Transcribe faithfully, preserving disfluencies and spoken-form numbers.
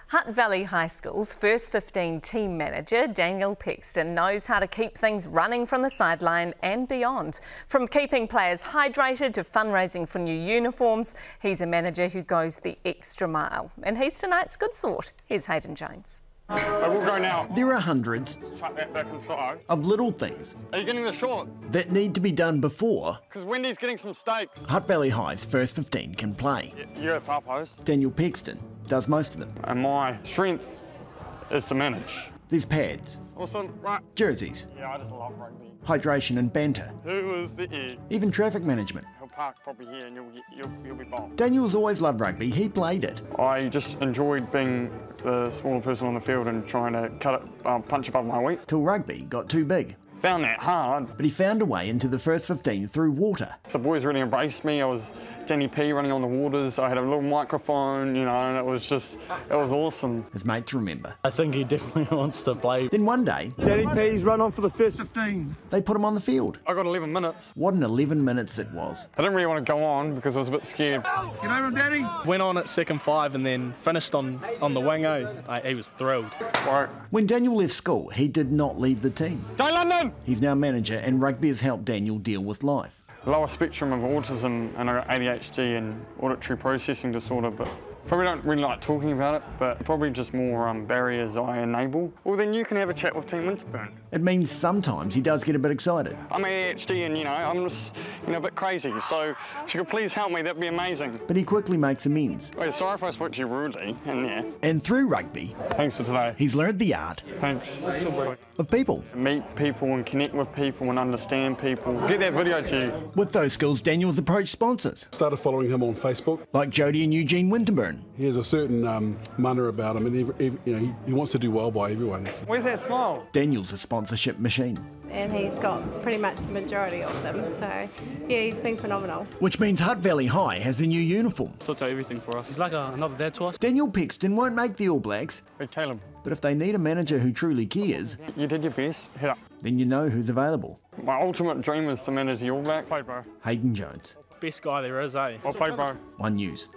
Hutt Valley High School's first fifteen team manager, Daniel Peckston, knows how to keep things running from the sideline and beyond. From keeping players hydrated to fundraising for new uniforms, he's a manager who goes the extra mile. And he's tonight's good sort. Here's Hayden Jones. I will go now. There are hundreds Chuck that back inside. of little things Are you getting the short? that need to be done before Because Wendy's getting some steaks. Hutt Valley High's first fifteen can play. You're a far post. Daniel Peckston does most of them. And my strength is to manage. There's pads, Awesome, right. jerseys, Yeah, I just love rugby. hydration and banter, Who is the egg? even traffic management. He'll park probably here and you'll, get, you'll, you'll be bombed. Daniel's always loved rugby, he played it. I just enjoyed being the smaller person on the field and trying to cut it, um, punch above my weight. Till rugby got too big. Found that hard. But he found a way into the first fifteen through water. The boys really embraced me. I was Danny P running on the waters. I had a little microphone, you know, and it was just, it was awesome. His mates remember. I think he definitely wants to play. Then one day, Danny P's run on for the first fifteen. they put him on the field. I got eleven minutes. What an eleven minutes it was. I didn't really want to go on because I was a bit scared. Get over him, Danny. Went on at second five and then finished on, on the wing. Oh, I, he was thrilled. Right. When Daniel left school, he did not leave the team. Go London! He's now manager and rugby has helped Daniel deal with life. Lower spectrum of autism, and I got A D H D and auditory processing disorder, but probably don't really like talking about it, but probably just more um, barriers I enable. Well, then you can have a chat with Team Winterburn. It means sometimes he does get a bit excited. I'm A D H D and, you know, I'm just, you know, a bit crazy, so if you could please help me, that'd be amazing. But he quickly makes amends. Wait, sorry if I spoke to you rudely, and yeah. And through rugby, Thanks for today. he's learned the art Thanks. of people. Meet people and connect with people and understand people. Get that video to you. With those skills, Daniel's approached sponsors, Started following him on Facebook. like Jody and Eugene Winterburn. He has a certain um, manner about him, and every, every, you know, he, he wants to do well by everyone. Where's that smile? Daniel's a sponsorship machine, and he's got pretty much the majority of them, so yeah, he's been phenomenal. which means Hutt Valley High has a new uniform. Sorts out everything for us. He's like a, another dad to us. Daniel Peckston won't make the All Blacks, Hey, Caleb, but if they need a manager who truly cares, you did your best. Head up. then you know who's available. My ultimate dream is to manage the All Black. Play, bro. Hayden Jones, Best guy there is, eh? Well played, bro. One News.